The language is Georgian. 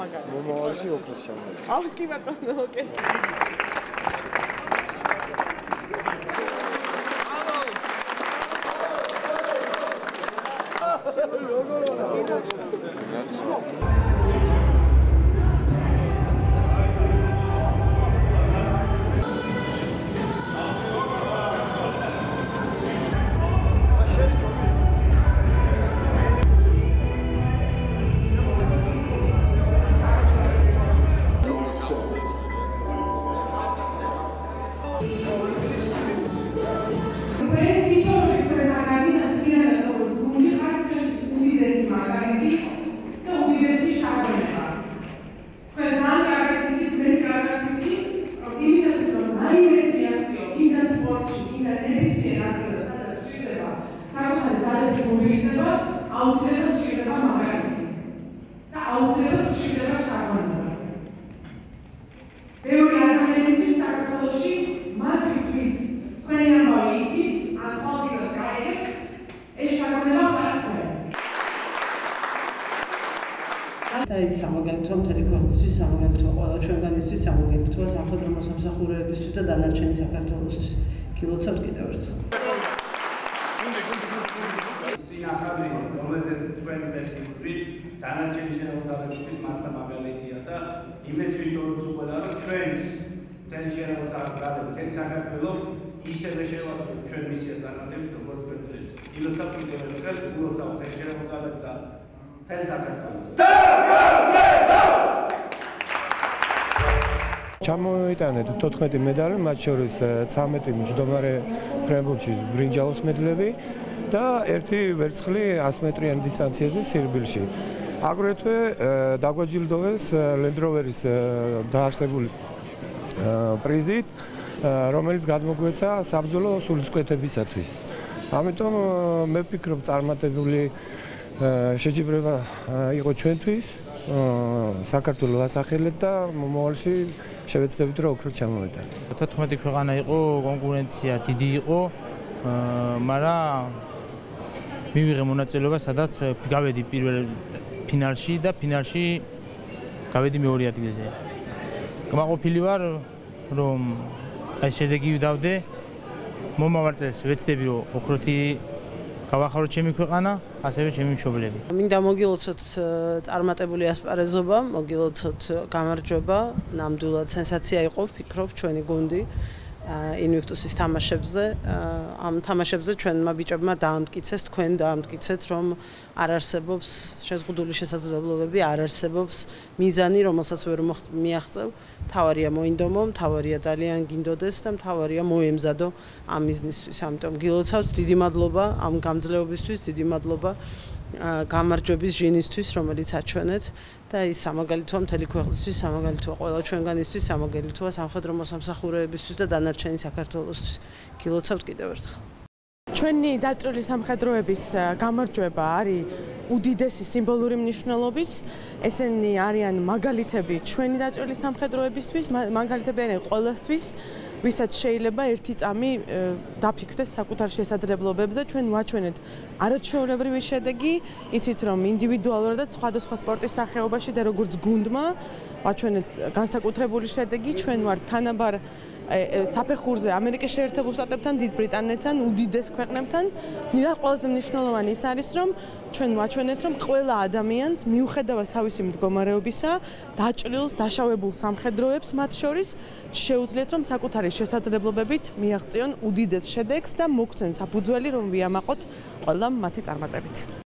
მაგარი. მომავალში ოქროს ჩამოვიდა. აქვს კი ბატონო, ოკეი. ის სამოგალითო მთელი ქვეყნისთვის სამოგალითო ყველა ჩვენგანისთვის სამოგალითო სამხედრო მოსამსახურეებისთვის და დანარჩენი საქართველოსთვის. გილოცავთ კიდევ ერთხელ. წინახავი რომელზეც თქვენ დასწრებით დანარჩენი შენობალებისთვის მართლა მაგალითია და იმეც ვიტყოდით უყურა რომ ჩვენს მთელი შენობალებები მთელი საქართველოს ისევე შევასრულოთ ჩვენ მისიას წარმატებით როგორც დღეს. გილოცავთ კიდევ ერთხელ გილოცავთ მთელი შენობალებები და მთელი საქართველოს. ჩამოიტანეთ 14 მედალი, მათ შორის 13 მჯდომარე ფრენბურთის ბრინჯაოს მედლები და ერთი ვერცხლი 100 მეტრიან დისტანციაზე სირბილში. აგრეთვე დაგვაჯილდოვეს Land Rover-ის დაარსებული პრიზით, რომელიც გადმოგვეცა საბრძოლო სულისკვეთებისათვის. ამიტომ მე ვფიქრობ, წარმატებული შეჯიბრება იყო ჩვენთვის. საქართველოს ასახელეთ და მომავალში შევეცდებით რომ ოქრო ჩამოვეტანოთ. 14 ქვეყანა იყო, კონკურენცია დიდი იყო, მაგრამ მივიღე მონაწილეობა, სადაც გავედი პირველ ფინალში და ფინალში გავედი მეორე ადგილზე. გამაყოფილი ვარ, რომ აი შედეგი დავდე. მომავალ წელს ვეცდები რომ ოქროთი გავახარო ჩემი ქვეყანა, ასევე ჩემი მშობლები. მინდა მოგილოცოთ წარმატებული ასპარეზობა, მოგილოცოთ გამარჯვება, ნამდვილად სენსაცია იყო, ვფიქრობ, ჩვენი გუნდი ინვიქტუსის თამაშებზე. ამ თამაშებზე ჩვენმა ბიჭებმა დაამტკიცეს, თქვენ დაამტკიცეთ, რომ არ არსებობს შეზღუდული შესაძლებლობები, არ არსებობს მიზანი, რომელსაც ვერ მიაღწევ. მთავარია მოინდომო, მთავარია ძალიან გინდოდეს და მთავარია მოემზადო ამ მიზნისთვის. ამიტომ გილოცავთ, დიდი მადლობა ამ გამძლეობისთვის, დიდი მადლობა გამარჯვების ჟინისთვის, რომელიც აჩვენეთ და ის სამაგალითოა მთელი ქვეყნისთვის, სამაგალითოა ყველა ჩვენგანისთვის, სამაგალითოა სამხედრო მოსამსახურეებისთვის და დანარჩენი საქართველოსთვის. გილოცავთ კიდევ ერთხელ. ჩვენი დაჭრილი სამხედროების გამარჯვება არის უდიდესი სიმბოლური მნიშვნელობის. ესენი არიან მაგალითები ჩვენი დაჭრილი სამხედროებისთვის, მაგალითები არიან ყველასთვის, ვისაც შეიძლება ერთი წამი დაფიქრდეს საკუთარ შესაძლებლობებზე. ჩვენ ვაჩვენეთ არაჩვეულებრივი შედეგი, იცით რომ ინდივიდუალურად და სხვადასხვა სპორტის სახეობაში და როგორც გუნდმა ვაჩვენეთ განსაკუთრებული შედეგი. ჩვენ ვართ თანაბარ საფეხურზე ამერიკის შეერთებულ შტატებთან, დიდ ბრიტანეთთან, უდიდეს ქვეყნებთან. ნიღარ ყველაზე მნიშვნელოვანი ის არის, რომ ჩვენ ვაჩვენეთ, რომ ყველა ადამიანს მიუხედავად თავისი მდგომარეობისა, დაჭრილს, დაშავებულ სამხედროებს მათ შორის შეუძლიათ, რომ საკუთარი შესაძლებლობებით მიაღწიონ უდიდეს შედეგს და მოგცენ საფუძველი, რომ ვიამაყოთ ყველა მათი წარმატებით.